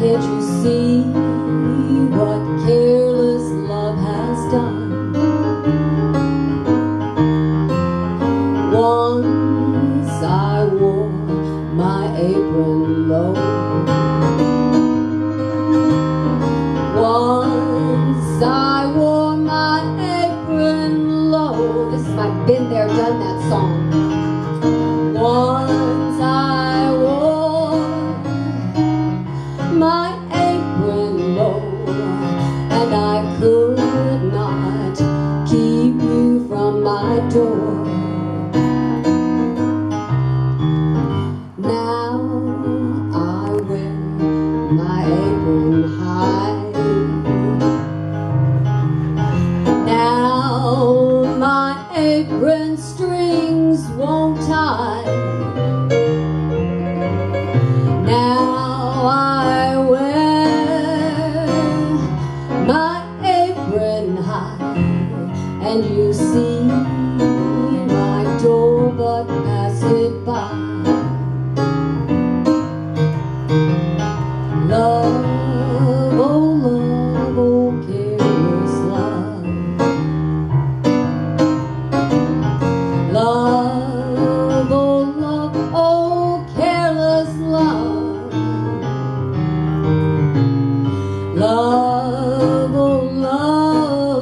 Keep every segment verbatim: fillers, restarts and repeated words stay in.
Can't you see what careless love has done? Once I wore my apron low. Once I wore my apron low. This is my been there, done that song. Once I wore my apron low, and I could not keep you from my door. Now I wear my apron high. Now my apron strings won't tie. Now I wear my apron high, and you see my door but pass it by. Love, oh love, oh careless love. Love, oh love, oh careless love. Love, oh love,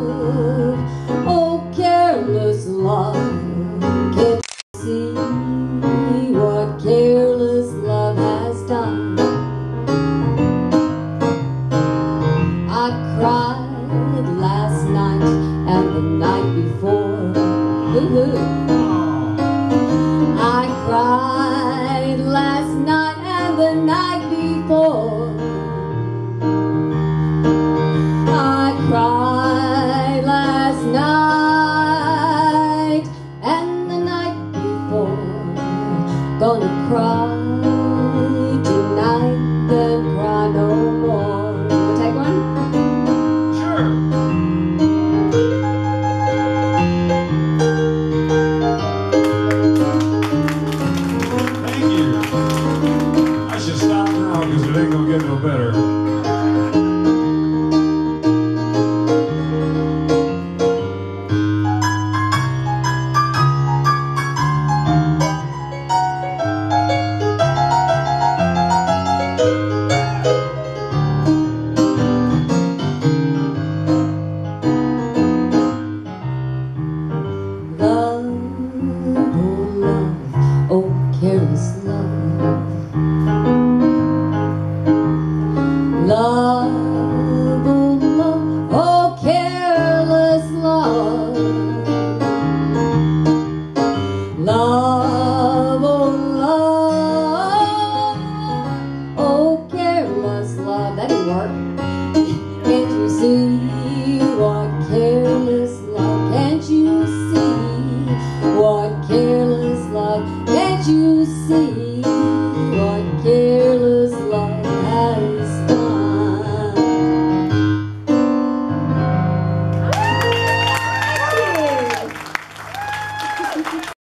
oh careless love. Can't you see what careless love has done? I cried last night and the night before. I cried last night and the night before. I cried last night and the night before. Gonna cry tonight, then cry no more. Wanna take one? Sure. Thank you. I should stop now because it ain't gonna get no better. Love, oh love, oh careless love. Love, oh love, oh careless love. Love, oh love, oh careless love. That didn't work.